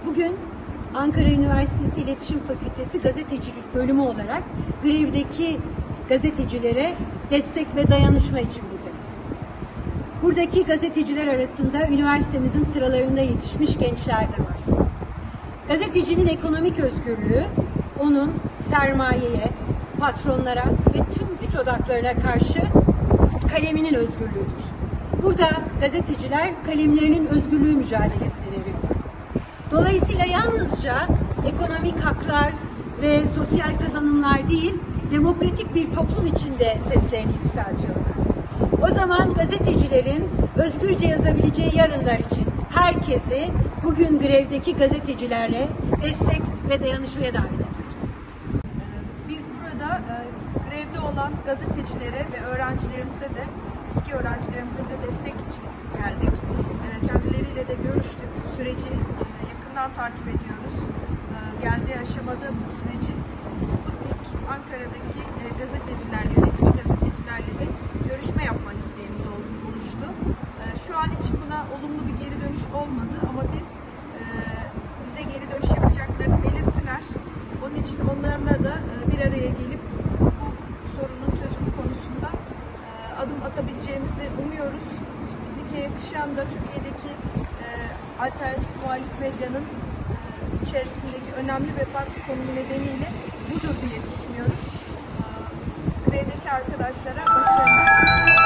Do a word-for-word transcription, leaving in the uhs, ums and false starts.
Bugün Ankara Üniversitesi İletişim Fakültesi Gazetecilik Bölümü olarak grevdeki gazetecilere destek ve dayanışma için buradayız. Buradaki gazeteciler arasında üniversitemizin sıralarında yetişmiş gençler de var. Gazetecinin ekonomik özgürlüğü, onun sermayeye, patronlara ve tüm güç odaklarına karşı kaleminin özgürlüğüdür. Burada gazeteciler kalemlerinin özgürlüğü mücadelesini veriyorlar. Dolayısıyla yalnızca ekonomik haklar ve sosyal kazanımlar değil, demokratik bir toplum içinde seslerini yükseltiyorlar. O zaman gazetecilerin özgürce yazabileceği yarınlar için herkesi bugün grevdeki gazetecilerle destek ve dayanışmaya davet ediyoruz. Biz burada e, grevde olan gazetecilere ve öğrencilerimize de, eski öğrencilerimize de destek için geldik. E, kendileriyle de görüştük. Süreci e, yakından takip ediyoruz. E, geldiği aşamada bu süreci Sputnik Ankara'daki e, gazetecilerle, yönetici gazetecilerle de görüşme yapma isteğimiz oluştu. E, şu an için buna olumlu bir geri dönüş olmadı ama biz e, bize geri dönüş yapacaklarını belirttiler. Onun için onlarla da e, bir araya gelip bu sorunun çözümü konusunda e, adım atabileceğimizi umuyoruz. Sputnik'e yakışan da Türkiye'deki e, alternatif muhalif medyanın e, içerisindeki önemli ve farklı konumu nedeniyle budur diye düşünüyoruz. E, grevdeki arkadaşlara başarılar.